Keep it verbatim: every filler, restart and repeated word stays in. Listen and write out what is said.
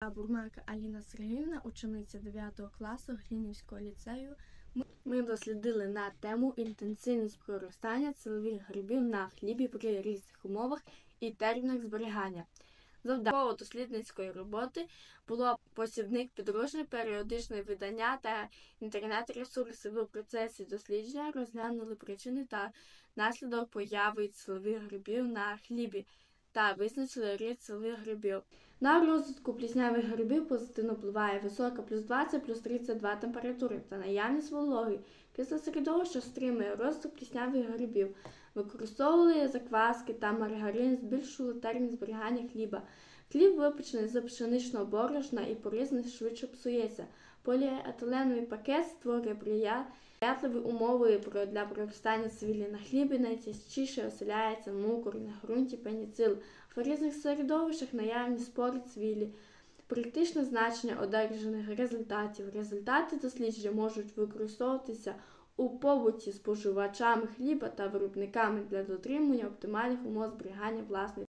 я, Бурмака Аліна Сергіївна, учениця дев'ятого класу Глінівського ліцею. Ми дослідили на тему інтенсивність проростання цілових грибів на хлібі при різних умовах і термінах зберігання. Завдання дослідницької роботи було посібник підручник, періодичне видання та інтернет-ресурси. В процесі дослідження розглянули причини та наслідок появи цілових грибів на хлібі та визначили рід цілових грибів. На розвитку пліснявих грибів позитивно впливає висока плюс двадцять плюс тридцять два температури та наявність вологи. Кисле середовище стримує розвиток пліснявих грибів. Використовували закваски та маргарин, збільшували термін зберігання хліба. Хліб, випечений з пшеничного борошна і порізаний, швидше псується. Поліетиленовий пакет створює сприятливі умови для проростання цвілі на хлібі, найчастіше оселяється мукор на ґрунті пеніцил. В різних середовищах наявні спори цвілі. Практичне значення одержаних результатів. Результати дослідження можуть використовуватися у побуті споживачами хліба та виробниками для дотримання оптимальних умов зберігання власної